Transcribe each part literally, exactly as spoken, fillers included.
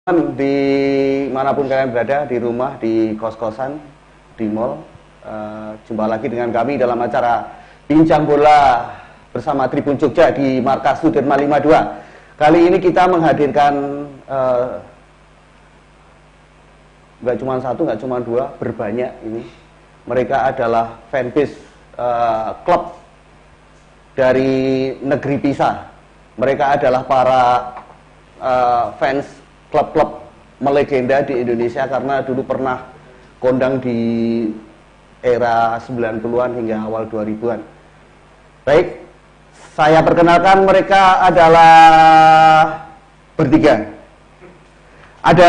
Di manapun kalian berada, di rumah, di kos-kosan, di mall, uh, jumpa lagi dengan kami dalam acara Bincang Bola bersama Tribun Jogja di markas Sudirman lima puluh dua. Kali ini kita menghadirkan uh, nggak cuma satu, nggak cuma dua, berbanyak ini. Mereka adalah fanbase uh, klub dari negeri Pisa. Mereka adalah para uh, fans klub-klub melegenda di Indonesia karena dulu pernah kondang di era sembilan puluhan hingga awal dua ribuan. Baik, saya perkenalkan mereka adalah bertiga. Ada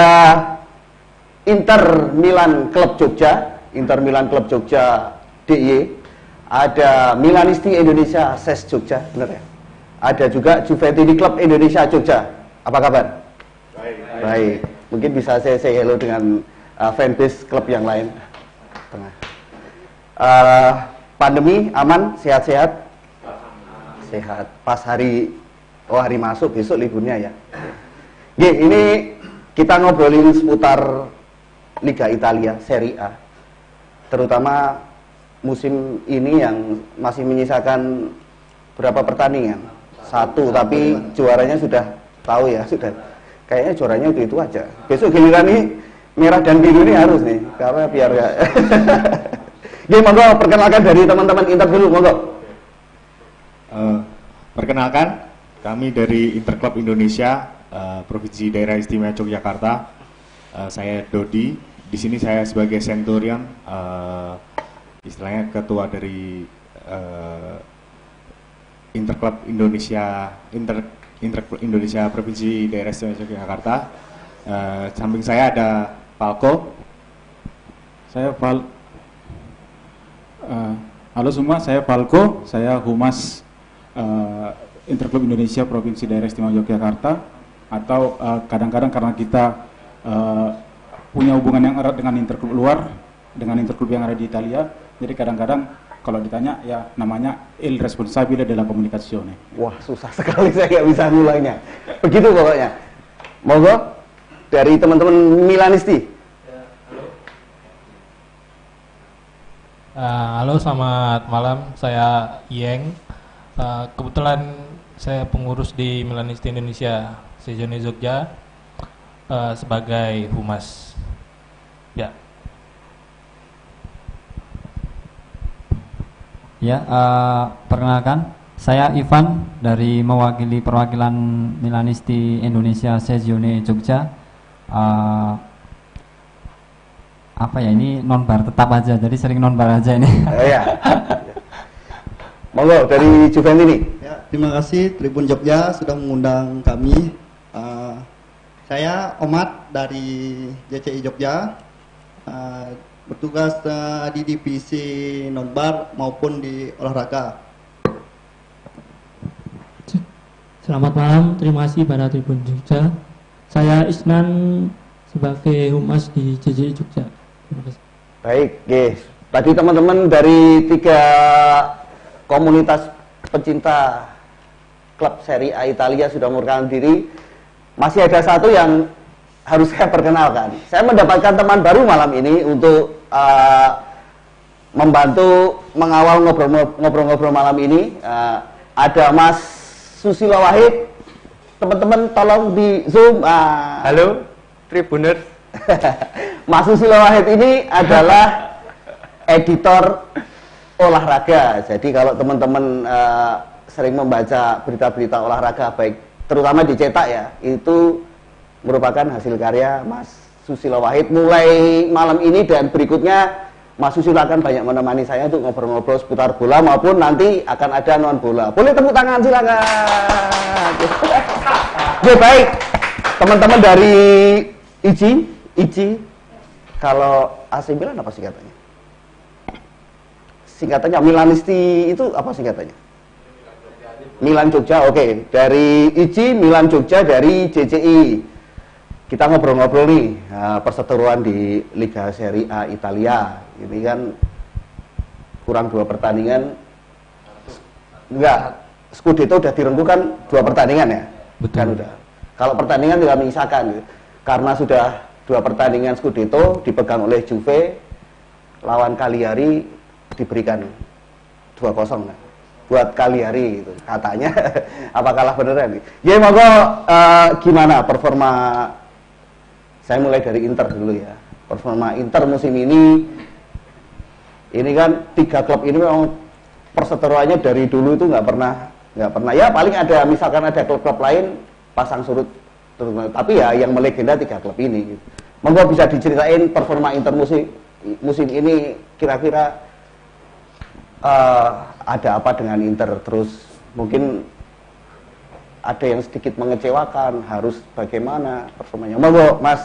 Inter Milan Klub Jogja, Inter Milan Klub Jogja D I Y. Ada Milanisti Indonesia S E S Jogja, benar ya? Ada juga Juventini Klub Indonesia Jogja. Apa kabar? Baik, baik. Baik. Mungkin bisa saya say hello dengan uh, fanbase klub yang lain. Tengah. Uh, pandemi aman, sehat-sehat? Sehat. Pas hari oh hari masuk, besok liburnya ya. Oke, ini kita ngobrolin seputar Liga Italia Serie A. Terutama musim ini yang masih menyisakan berapa pertandingan? Satu, tapi juaranya sudah tahu ya, sudah. Kayaknya juaranya itu itu aja. Besok giliran ini merah dan biru ini harus nih, karena biar ya. Oke, monggo perkenalkan dari teman-teman Inter dulu, monggo. Uh, perkenalkan, kami dari Interklub Indonesia, uh, Provinsi Daerah Istimewa Yogyakarta. Uh, saya Dodi. Di sini saya sebagai Centurion, uh, istilahnya ketua dari uh, Interklub Indonesia, Inter Interklub Indonesia Provinsi Daerah Istimewa Yogyakarta. Uh, samping saya ada Falco. Saya Fal. Uh, halo semua, saya Falco. Saya Humas uh, Interklub Indonesia Provinsi Daerah Istimewa Yogyakarta. Atau kadang-kadang uh, karena kita uh, punya hubungan yang erat dengan interklub luar, dengan interklub yang ada di Italia. Jadi kadang-kadang kalau ditanya ya namanya il responsabile della comunicazione. Wah, susah sekali, saya nggak bisa ngulangnya. Begitu pokoknya. Monggo dari teman-teman Milanisti. Ya, halo. Uh, halo, selamat malam. Saya Yeng. Uh, kebetulan saya pengurus di Milanisti Indonesia Sezione Jogja uh, sebagai humas. Ya. Ya, uh, perkenalkan, saya Ivan dari mewakili perwakilan Milanisti Indonesia Sezione Jogja. Uh, apa ya, ini non-bar tetap aja, jadi sering non-bar aja ini. Ya. Monggo dari Juventini. Ya, terima kasih Tribun Jogja sudah mengundang kami. Uh, saya Omat dari J C I Jogja. Uh, bertugas uh, di divisi non-bar maupun di olahraga. Selamat malam, terima kasih pada Tribun Jogja. Saya Isnan sebagai humas di J C I Jogja. Terima kasih. Baik, guys. Tadi teman-teman dari tiga komunitas pecinta klub Serie A Italia sudah mengurungkan diri. Masih ada satu yang harus saya perkenalkan. Saya mendapatkan teman baru malam ini untuk uh, membantu mengawal ngobrol-ngobrol malam ini. Uh, ada Mas Susilo Wahid. Teman-teman tolong di zoom. Uh, Halo, Tribuners. Mas Susilo Wahid ini adalah editor olahraga. Jadi kalau teman-teman uh, sering membaca berita-berita olahraga, baik terutama dicetak ya, itu merupakan hasil karya Mas Susilo Wahid. Mulai malam ini dan berikutnya Mas Susilo akan banyak menemani saya untuk ngobrol-ngobrol seputar bola maupun nanti akan ada non bola. Boleh tepuk tangan, silakan. Oke, baik. Teman-teman dari I J I, I J I, kalau A C Milan apa singkatannya? Singkatannya Milanisti itu apa singkatannya? Milan Jogja, oke. Okay. Dari I J I, Milan Jogja, dari J C I. Kita ngobrol-ngobrol nih, nah, perseteruan di Liga Serie A Italia. Ini kan kurang dua pertandingan. Enggak, Scudetto udah direngkukan dua pertandingan ya? Betul. Kan udah. Kalau pertandingan tidak menyisakan. Gitu. karena sudah dua pertandingan Scudetto dipegang oleh Juve, lawan Cagliari diberikan dua kosong nah. Buat Cagliari gitu katanya. Apakah beneran? Ya monggo, uh, gimana performa, saya mulai dari Inter dulu ya. Performa Inter musim ini, ini kan tiga klub ini memang perseteruannya dari dulu itu nggak pernah nggak pernah ya, paling ada misalkan ada klub-klub lain pasang surut, tapi ya yang melegenda tiga klub ini gitu. Monggo bisa diceritain performa Inter musim musim ini kira-kira uh, ada apa dengan Inter, terus mungkin ada yang sedikit mengecewakan, harus bagaimana performanya. Monggo Mas.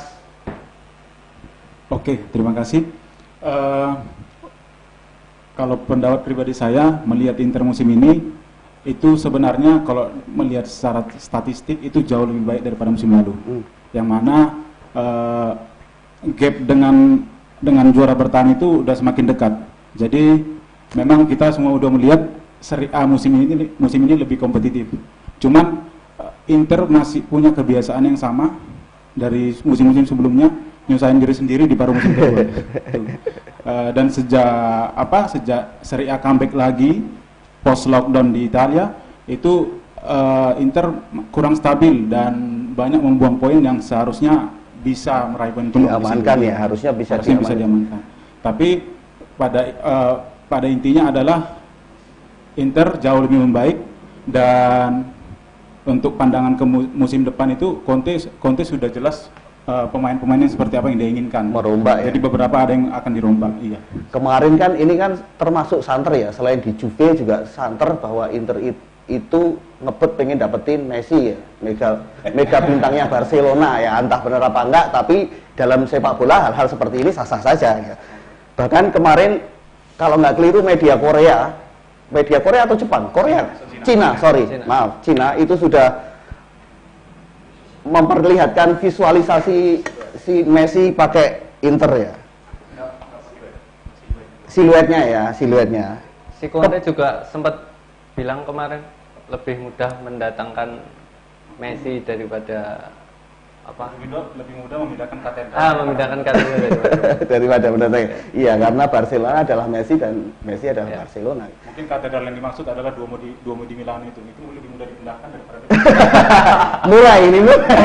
Oke, terima kasih. Uh, kalau pendapat pribadi saya melihat Inter musim ini itu sebenarnya kalau melihat secara statistik itu jauh lebih baik daripada musim lalu. Hmm. Yang mana uh, gap dengan dengan juara bertahan itu udah semakin dekat. Jadi memang kita semua udah melihat Serie A musim ini musim ini lebih kompetitif. Cuman uh, Inter masih punya kebiasaan yang sama dari musim-musim sebelumnya, nyusahin diri sendiri di paruh musim kedua. uh, dan sejak apa sejak Serie A comeback lagi post lockdown di Italia itu uh, Inter kurang stabil dan banyak membuang poin yang seharusnya bisa meraih poin penuh. Diamankan ya, harusnya bisa harusnya diamankan. bisa diamankan. Tapi pada uh, pada intinya adalah Inter jauh lebih membaik, dan untuk pandangan ke musim depan itu Conte Conte sudah jelas uh, pemain-pemainnya seperti apa yang dia inginkan. Merombak ya. Jadi beberapa ada yang akan dirombak. Iya. Kemarin kan ini kan termasuk santer ya, selain di Juve juga santer bahwa Inter itu ngebet pengen dapetin Messi ya, mega mega bintangnya Barcelona ya, entah benar apa enggak, tapi dalam sepak bola hal-hal seperti ini sah-sah saja ya. Bahkan kemarin kalau nggak keliru media Korea, media Korea atau Jepang, Korea, Cina, sorry, Cina. maaf, Cina itu sudah memperlihatkan visualisasi si Messi pakai Inter ya, siluetnya ya, siluetnya. Si Conte juga sempat bilang kemarin lebih mudah mendatangkan Messi daripada apa? Lebih mudah memindahkan katedral. Ah, memindahkan katedral daripada daripada mendatangkan. Iya, karena Barcelona adalah Messi dan Messi adalah ya. Barcelona. Mungkin katedral yang dimaksud adalah Duomo di Duomo di Milano itu. Itu lebih mudah dipindahkan daripada mulai ini mulai.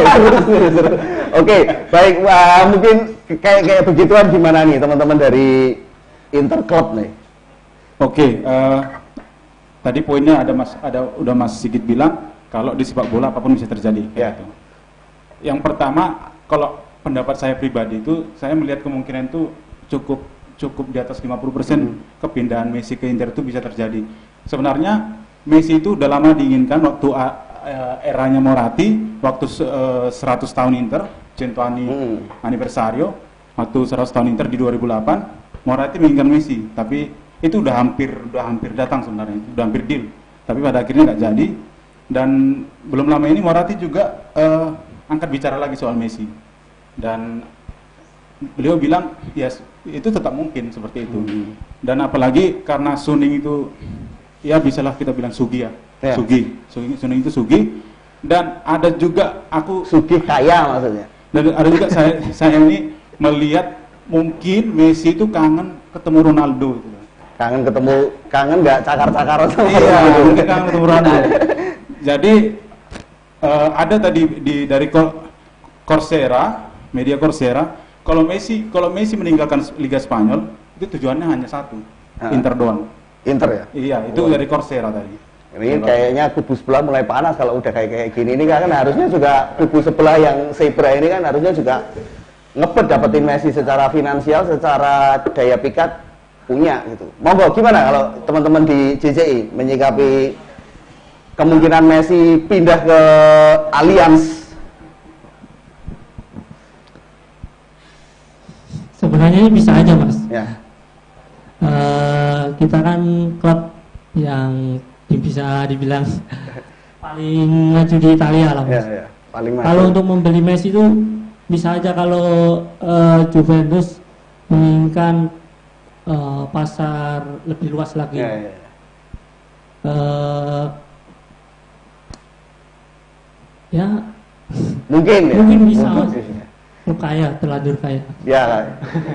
Oke, baik. Wah, mungkin kayak kayak begituan gimana nih teman-teman dari Inter Club nih? Oke, uh, tadi poinnya ada Mas ada udah Mas Sigit bilang kalau di sepak bola apapun bisa terjadi. Ya. Gitu. Yang pertama, kalau pendapat saya pribadi itu saya melihat kemungkinan itu cukup cukup di atas lima puluh persen hmm. kepindahan Messi ke Inter itu bisa terjadi. Sebenarnya Messi itu udah lama diinginkan waktu uh, eranya Moratti, waktu uh, seratus tahun Inter, cento anni hmm. anniversario, waktu seratus tahun Inter di dua ribu delapan, Moratti menginginkan Messi, tapi itu udah hampir udah hampir datang sebenarnya, udah hampir deal, tapi pada akhirnya nggak jadi. Dan belum lama ini Moratti juga uh, angkat bicara lagi soal Messi, dan beliau bilang ya yes, itu tetap mungkin seperti itu. Hmm. Dan apalagi karena Suning itu ya bisalah kita bilang Sugi ya, yeah. Sugi, Sugi, Suning itu Sugi, dan ada juga aku Sugi kaya maksudnya. Dan ada juga saya saya ini melihat mungkin Messi itu kangen ketemu Ronaldo gitu. Kangen ketemu, kangen nggak cakar-cakaran sama iya, Ronaldo. Mungkin kangen ketemu Ronaldo. Jadi uh, ada tadi di dari Coursera, media Coursera, kalau Messi kalau Messi meninggalkan Liga Spanyol itu tujuannya hanya satu, ha. Inter doang. Inter ya? Iya, itu oh. dari Coursera tadi. Ini kayaknya kubu sebelah mulai panas kalau udah kayak kayak gini. Ini kan harusnya juga kubu sebelah yang zebra ini kan harusnya juga ngepet dapetin Messi secara finansial, secara daya pikat punya gitu. Monggo gimana kalau teman-teman di J C I menyikapi kemungkinan Messi pindah ke Allianz? Sebenarnya bisa aja Mas. Ya. Uh, kita kan klub yang bisa dibilang paling maju di Italia lah Mas. Ya, ya. Paling maju. Kalau untuk membeli Messi itu bisa aja kalau uh, Juventus menginginkan uh, pasar lebih luas lagi. Ya, ya. Uh, ya mungkin ya. Mungkin bisa mungkin, Mas. Ya. Klub kaya, terlanjur kaya. Ya.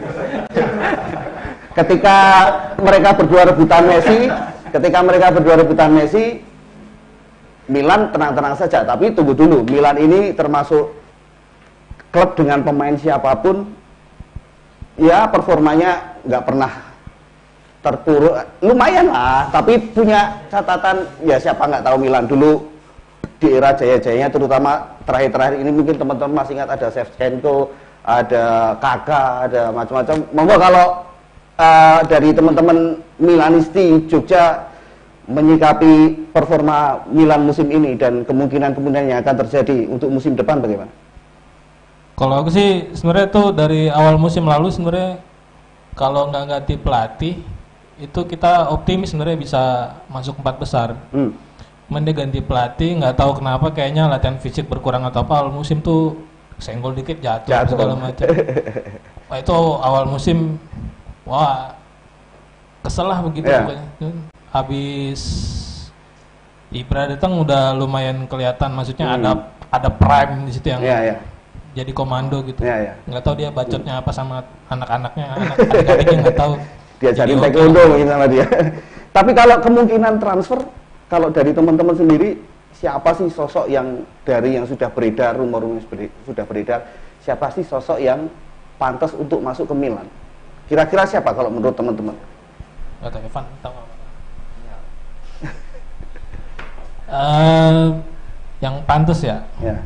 Ketika mereka berdua rebutan Messi, ketika mereka berdua rebutan Messi, Milan tenang-tenang saja. Tapi tunggu dulu, Milan ini termasuk klub dengan pemain siapapun, ya performanya nggak pernah terpuruk. Lumayan lah, tapi punya catatan. Ya siapa nggak tahu Milan dulu di era jaya-jayanya, terutama terakhir-terakhir ini mungkin teman-teman masih ingat ada Shevchenko, ada Kakak, ada macam-macam. Monggo kalau uh, dari teman-teman Milanisti Jogja menyikapi performa Milan musim ini dan kemungkinan-kemungkinan yang akan terjadi untuk musim depan bagaimana? Kalau aku sih sebenarnya tuh dari awal musim lalu sebenarnya kalau nggak ganti pelatih itu kita optimis sebenarnya bisa masuk empat besar. Hmm. Cuman dia ganti pelatih, nggak tahu kenapa kayaknya latihan fisik berkurang atau apa, awal musim tuh senggol dikit jatuh, jatuh. segala macam. Wah itu awal musim, wah kesel lah begitu yeah. pokoknya. Habis Ibra datang udah lumayan kelihatan, maksudnya hmm. ada ada prime di situ yang yeah, yeah. jadi komando gitu. Yeah, yeah. Nggak tahu dia bacotnya apa sama anak-anaknya, anak-anaknya nggak tahu. Dia jadi taekwondo mungkin sama dia. Tapi kalau kemungkinan transfer, kalau dari teman-teman sendiri, siapa sih sosok yang dari yang sudah beredar, rumor-rumor sudah beredar, siapa sih sosok yang pantas untuk masuk ke Milan? Kira-kira siapa kalau menurut teman-teman? Gak tahu, Evan, tahu nggak? uh, yang pantas ya? Ya.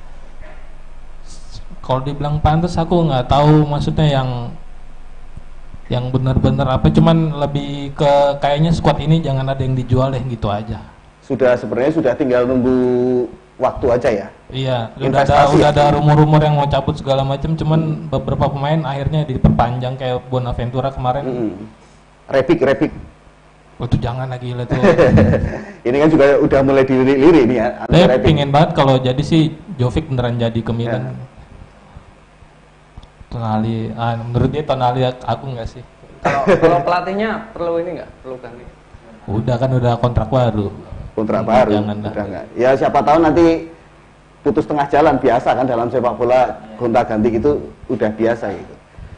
Kalau dibilang pantas, aku nggak tahu maksudnya yang yang benar-benar apa, cuman lebih ke kayaknya squad ini jangan ada yang dijual deh gitu aja. Sudah sebenarnya sudah tinggal nunggu waktu aja ya. Iya, udah ada udah ada rumor-rumor yang mau cabut segala macam, cuman hmm. beberapa pemain akhirnya diperpanjang kayak Bonaventura kemarin. Hmm. Repik, repik. Oh, itu jangan lagi lah tuh. Ini kan juga udah mulai dilirik-lirik nih ya. Saya pingin banget kalau jadi sih Jovic beneran jadi ke Milan. Ya. Tonali, ah, menurut dia Tonali aku nggak sih. Kalau kalau pelatihnya perlu ini nggak, perlu ganti? Udah kan udah kontrak baru. Kontrak baru. Jangan udah nggak. Ya siapa tahu nanti putus tengah jalan, biasa kan dalam sepak bola gonta ganti itu udah biasa gitu.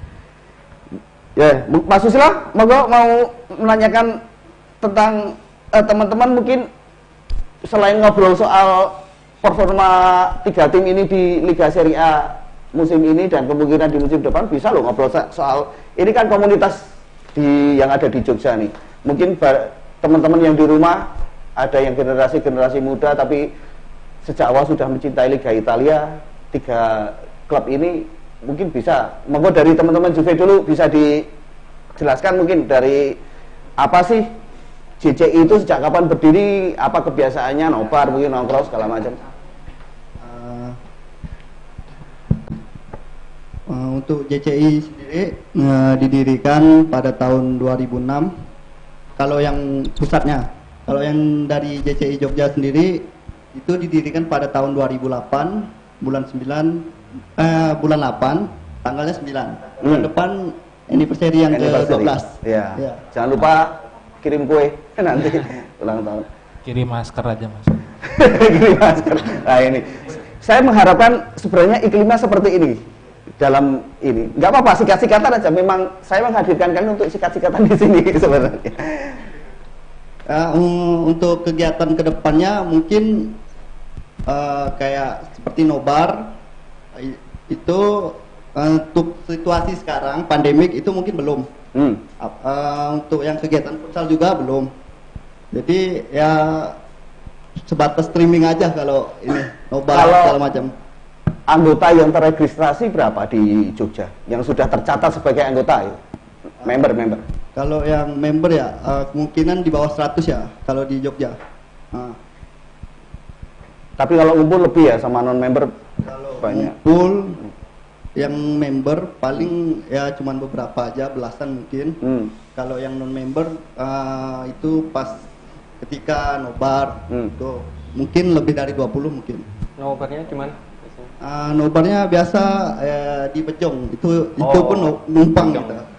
Ya, Mas Susila, monggo mau menanyakan tentang eh, teman-teman mungkin selain ngobrol soal performa tiga tim ini di Liga Serie A musim ini dan kemungkinan di musim depan, bisa loh ngobrol soal ini kan komunitas di yang ada di Jogja nih. Mungkin teman-teman yang di rumah ada yang generasi-generasi muda tapi sejak awal sudah mencintai Liga Italia, tiga klub ini mungkin bisa. Monggo dari teman-teman Juve dulu bisa dijelaskan mungkin dari apa sih J C I itu sejak kapan berdiri, apa kebiasaannya, nobar mungkin nongkrong segala macam. Uh, untuk J C I sendiri uh, didirikan pada tahun dua ribu enam. Kalau yang pusatnya, kalau yang dari J C I Jogja sendiri itu didirikan pada tahun dua ribu delapan, bulan sembilan, eh, bulan delapan, tanggalnya sembilan. Bulan hmm. depan anniversary yang ke dua belas. Ya. Ya. Jangan lupa kirim kue nanti ulang tahun. Kirim masker aja Mas. Kirim masker. Nah ini, saya mengharapkan sebenarnya iklimnya seperti ini. Dalam ini, nggak apa-apa, sikat-sikatan aja. Memang saya menghadirkan kan untuk sikat-sikatan di sini sebenarnya. Uh, um, untuk kegiatan kedepannya mungkin uh, kayak seperti nobar itu uh, untuk situasi sekarang pandemik itu mungkin belum. Hmm. Uh, untuk yang kegiatan futsal juga belum. Jadi ya sebatas streaming aja kalau ini nobar segala macam. Anggota yang terregistrasi berapa di Jogja? Yang sudah tercatat sebagai anggota ya? Member-member? Kalau yang member ya, uh, kemungkinan di bawah seratus ya, kalau di Jogja. Uh. Tapi kalau ngumpul lebih ya sama non-member? Kalau banyak. Ngumpul, yang member paling ya cuman beberapa aja, belasan mungkin. Hmm. Kalau yang non-member uh, itu pas ketika nobar, hmm. tuh, mungkin lebih dari dua puluh mungkin. Nobarnya gimana? Uh, nobarnya biasa eh, di Bejong itu oh, itu pun numpang gitu.